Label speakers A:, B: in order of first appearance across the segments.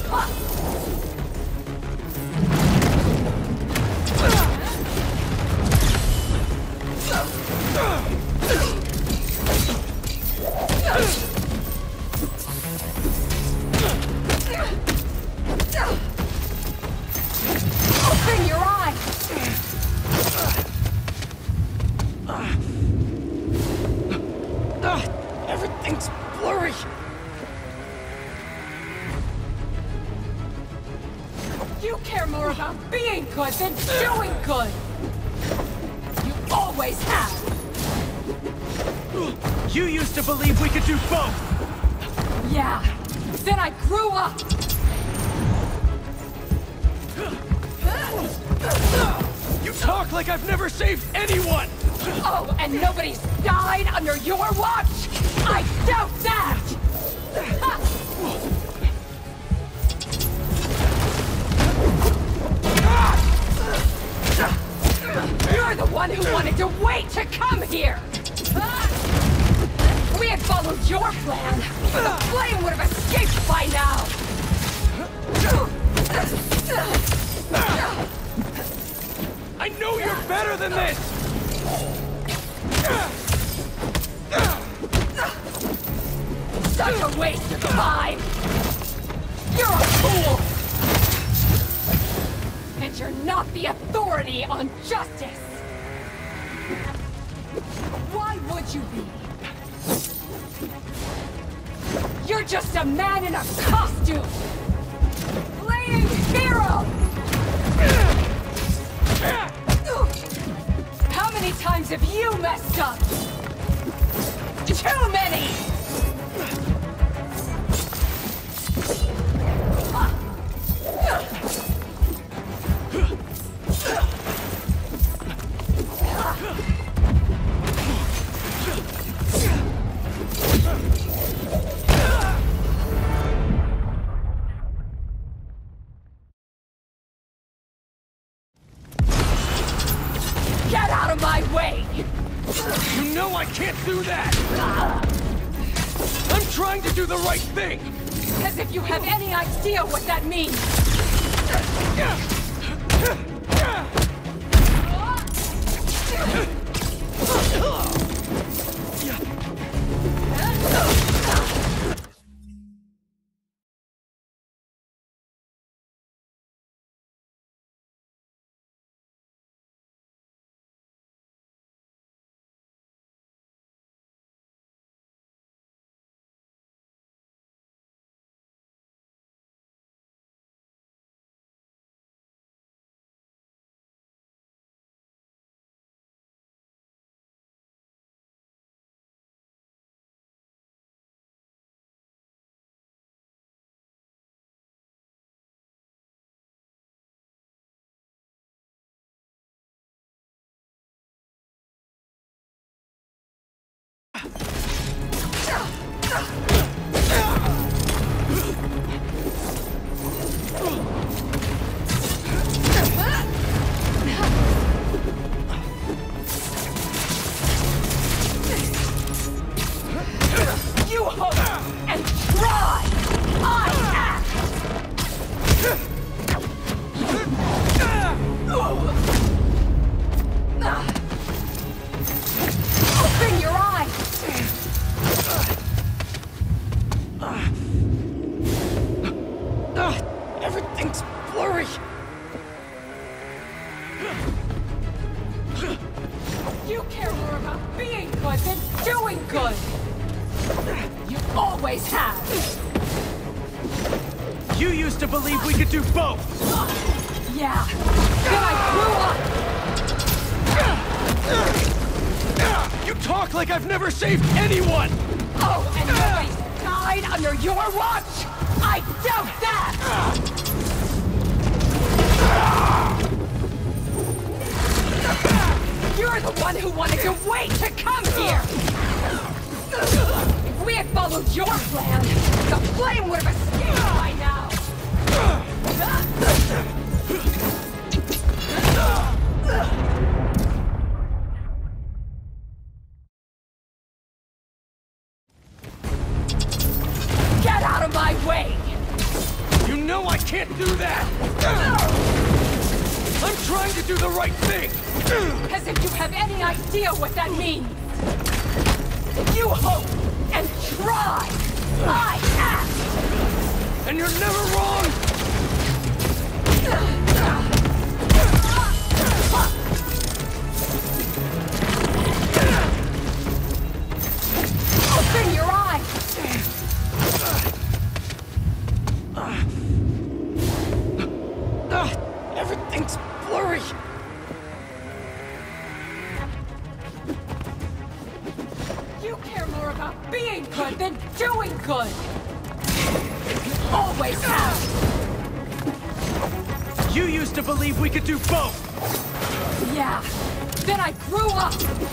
A: Open your eyes!
B: Everything's blurry.
A: You care more about being good than doing good! You always have!
B: You used to believe we could do both!
A: Yeah, then I grew up!
B: You talk like I've never saved anyone!
A: Oh, and nobody's died under your watch? I doubt that! You're the one who wanted to wait to come here! If we had followed your plan, the flame would have escaped by now!
B: I know you're better than this!
A: Such a waste of time! You're a fool! And you're not the authority on justice! Why would you be? You're just a man in a costume! Playing hero! How many times have you messed up? Too many! Get out of my way!
B: You know I can't do that! I'm trying to do the right thing!
A: As if you have any idea what that means! You hope and try! I act! Open your eyes!
B: Everything's blurry.
A: You care more about being good than doing good! You always have!
B: You used to believe we could do both!
A: Yeah, then I grew up!
B: You talk like I've never saved anyone!
A: Oh, and nobody's died under your watch? I doubt that! You're the one who wanted to wait to come here! If we had followed your plan, the flame would have escaped by now! Get out of my way!
B: You know I can't do that! I'm trying to do the right thing!
A: As if you have any idea what that means! You hope and try! I act!
B: And you're never wrong!
A: Open your eyes!
B: Everything's blurry!
A: You care more about being good than doing good! You always have!
B: You used to believe we could do both!
A: Yeah, then I grew up!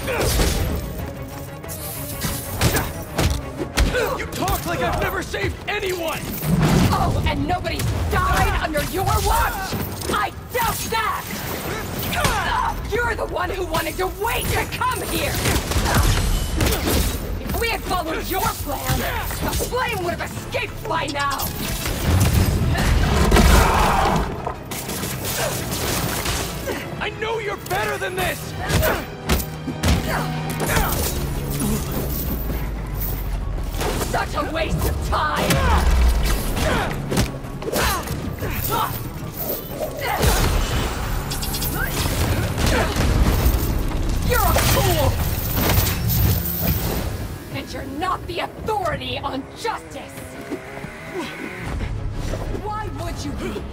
B: You talk like I've never saved anyone!
A: Oh, and nobody's died under your watch! I doubt that! You're the one who wanted to wait to come here! If we had followed your plan, the flame would have escaped by now!
B: I know you're better than this!
A: Such a waste of time! You're a fool! And you're not the authority on justice! Why would you be?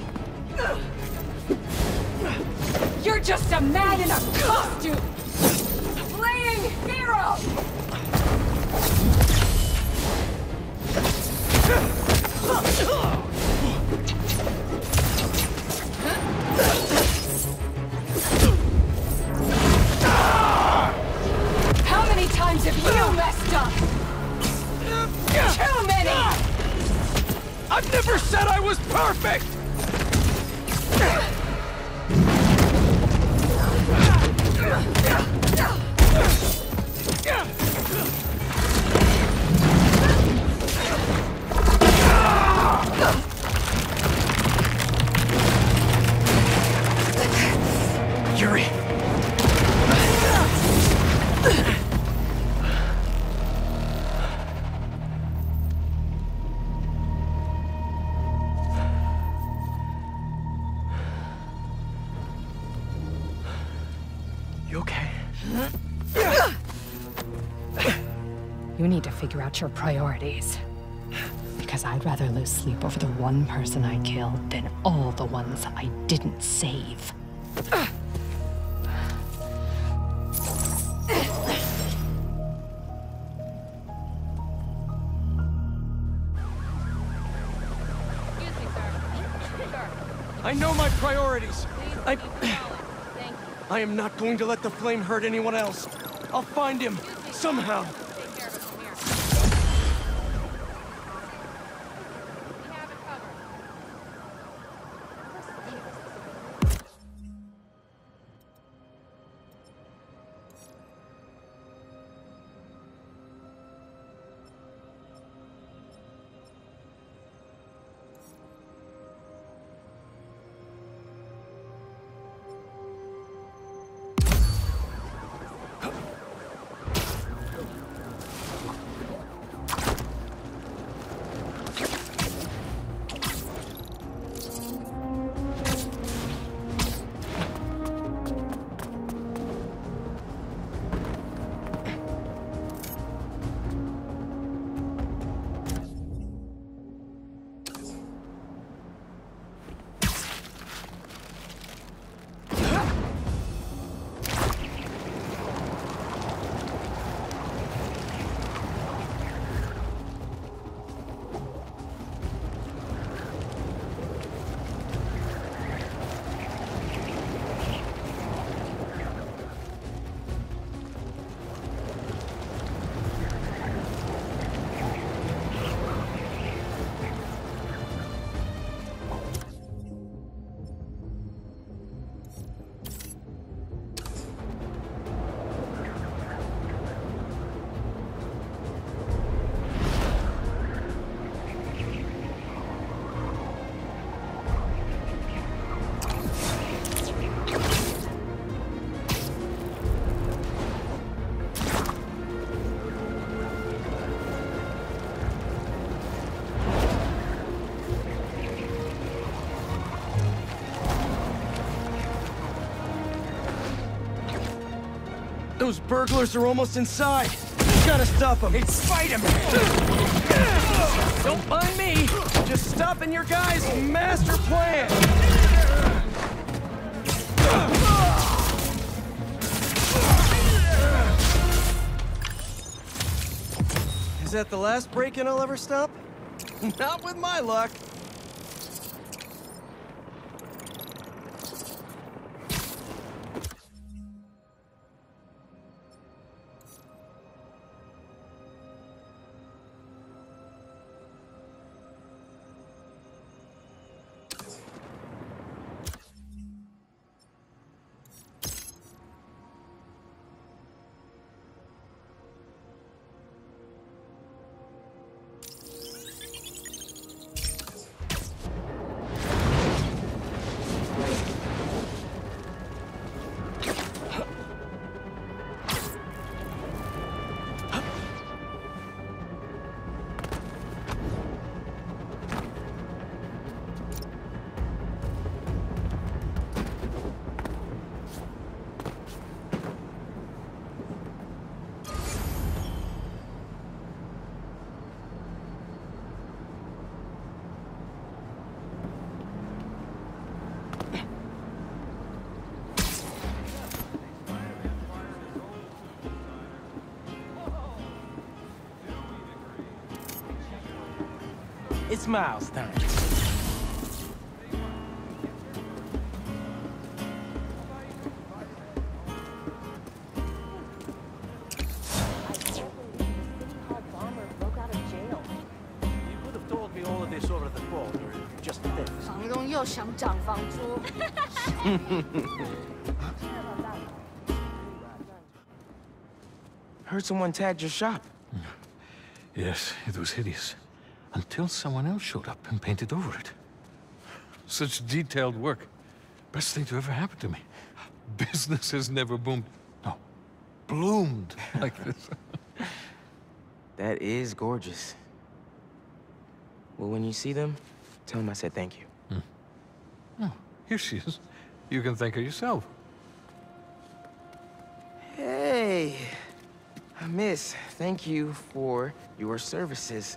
A: You're just a man in a costume! Playing hero! How many times have you messed up? Too many!
B: I've never said I was perfect! Yuri. You okay?
C: You need to figure out your priorities. Because I'd rather lose sleep over the one person I killed than all the ones I didn't save.
B: I know my priorities. I am not going to let the flame hurt anyone else. I'll find him, somehow. Those burglars are almost inside. Gotta stop them.
D: It's Spider-Man!
B: Don't mind me. Just stopping your guys' master plan. Is that the last break-in I'll ever stop? Not with my luck. It's Miles' time.
D: You could have told me all of this over the phone, or just this.
E: 房东又想涨房租。
D: Heard someone tagged your shop.
F: Yes, it was hideous. Until someone else showed up and painted over it. Such detailed work. Best thing to ever happen to me. Business has never boomed. No, bloomed like this.
D: That is gorgeous. Well, when you see them, tell them I said thank you.
F: Oh, here she is. You can thank her yourself.
D: Hey, miss, thank you for your services.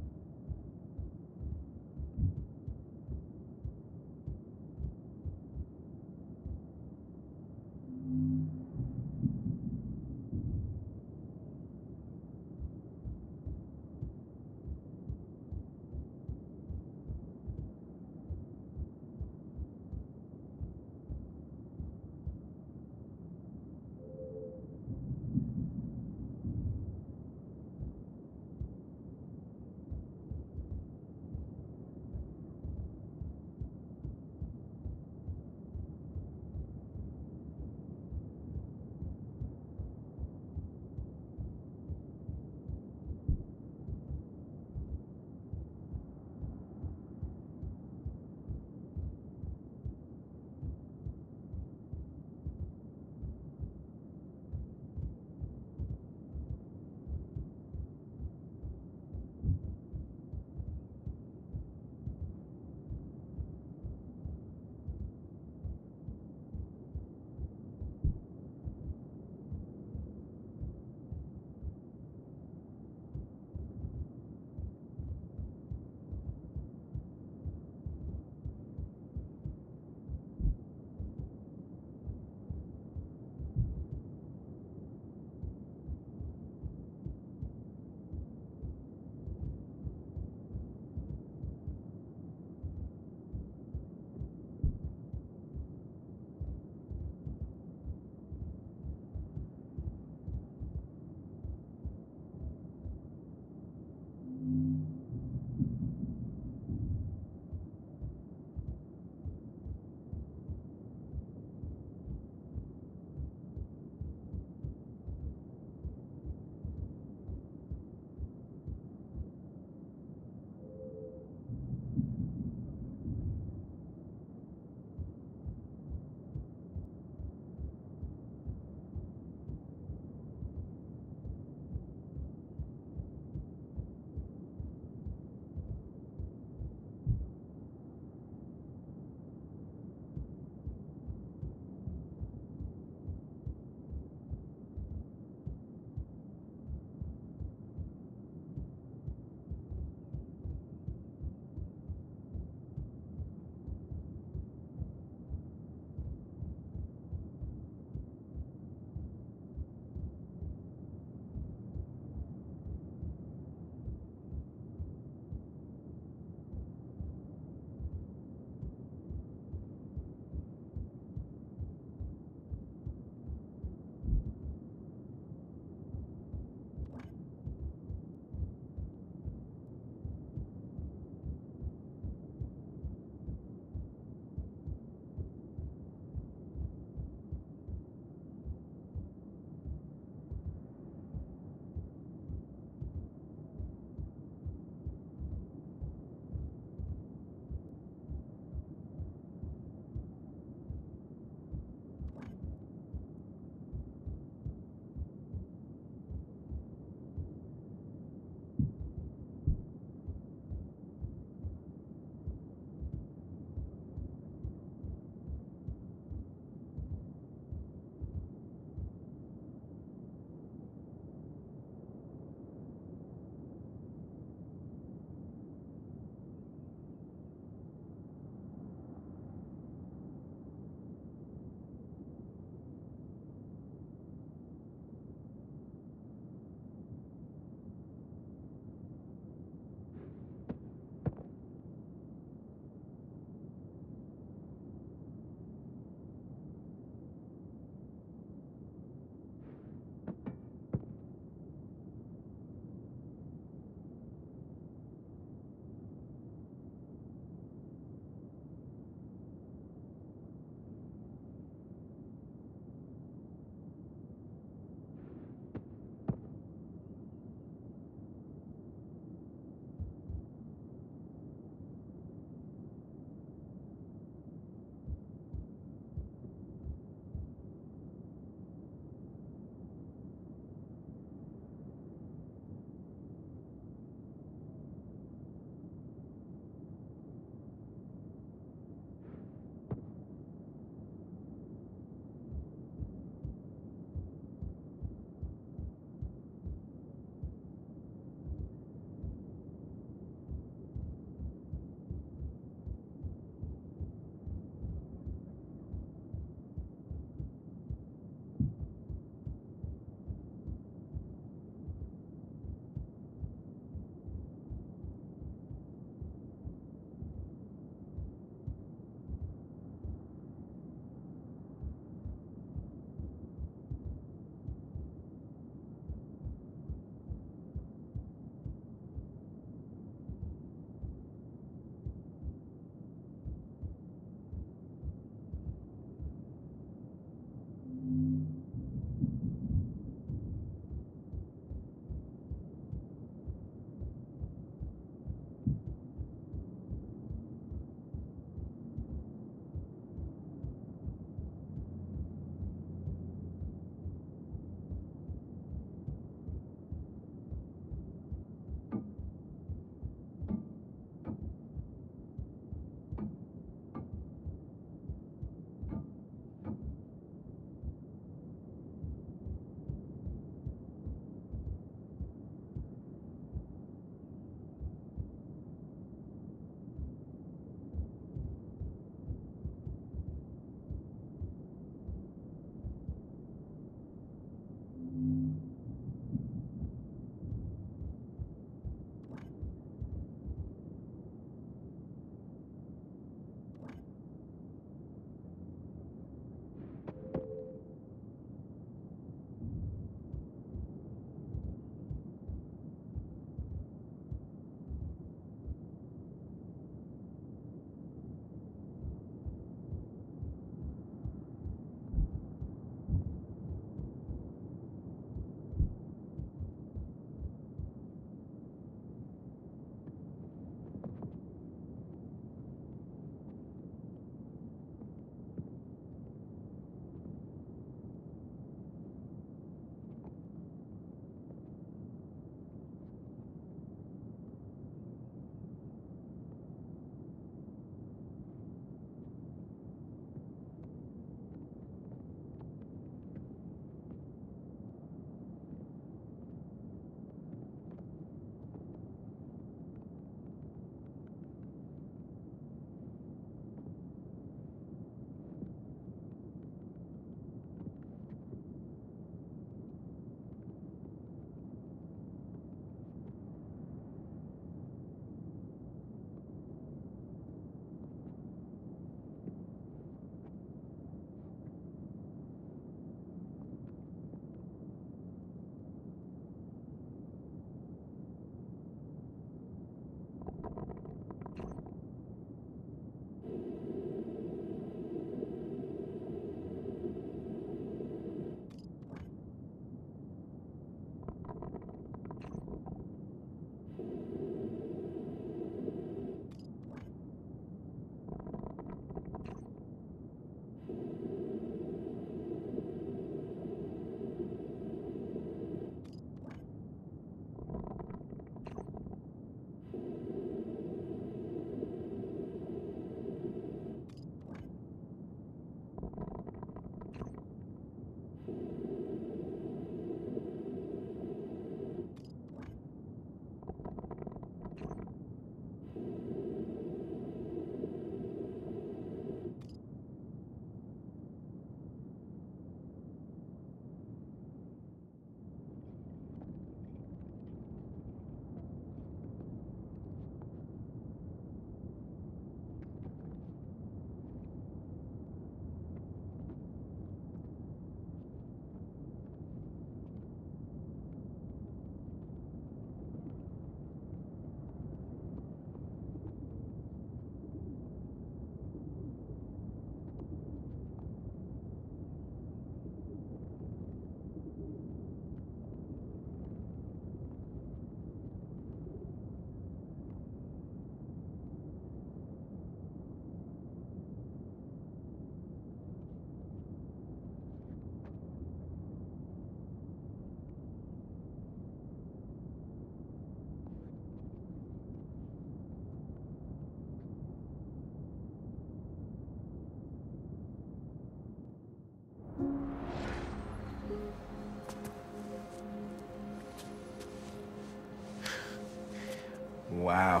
D: Wow.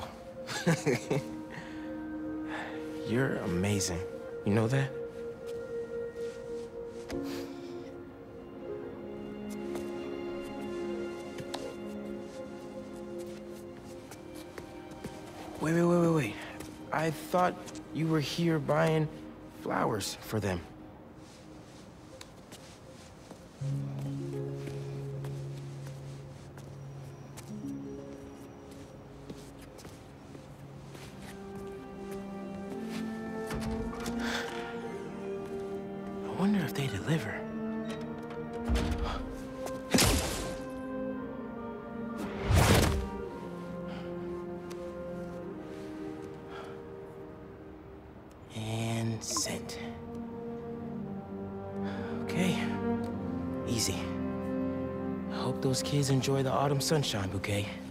D: You're amazing. You know that? Wait. I thought you were here buying flowers for them. I wonder if they deliver. And sent. Okay. Easy. I hope those kids enjoy the autumn sunshine bouquet.